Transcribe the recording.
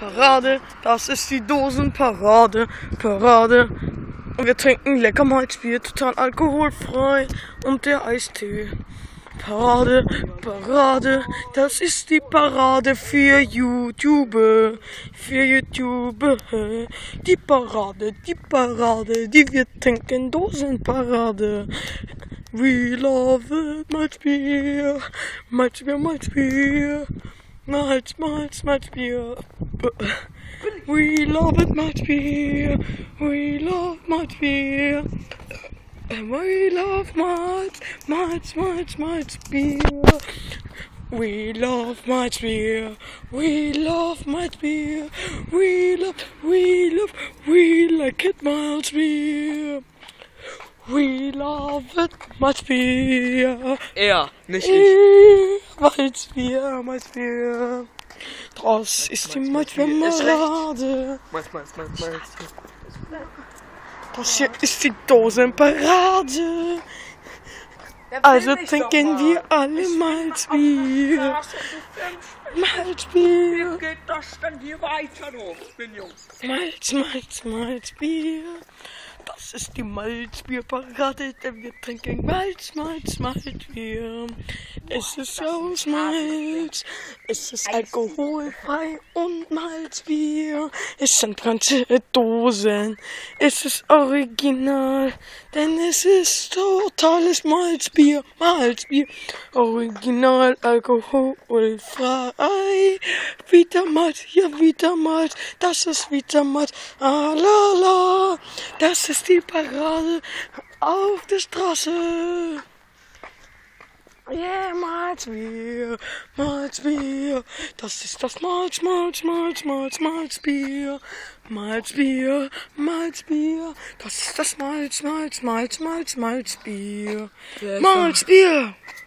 Parade, das ist die Dosenparade, Parade. Und wir trinken lecker Malzbier, total alkoholfrei und der Eistee. Parade, Parade, das ist die Parade für YouTube, für YouTube. Die Parade, die wir trinken, Dosenparade. We love it, Malzbier, Malzbier, Malzbier, Malzbier. We love it, Malzbier, we love Malzbier. We love Malzbier. We love Malzbier. We love Malzbier. We like it, Malzbier. We love it, Malzbier. Er, nicht ich. Malzbier. Das ist die Malzbierparade. Malz. Das hier ist die Dosenparade. Also trinken wir alle Malzbier. Malzbier. Wie geht das denn hier weiter, Jungs? Malzbier. Das ist die Malzbierparade, denn wir trinken Malzbier. Es ist aus Malz, es ist alkoholfrei und Malzbier. Es sind ganze Dosen, es ist original, denn es ist totales Malzbier. Original, alkoholfrei. Vitamalz, ja Vitamalz, das ist Vitamalz. Ah la la, das ist die Parade auf der Straße. Yeah, Malzbier, das ist das Malzbier. Das ist das Malzbier. Malzbier.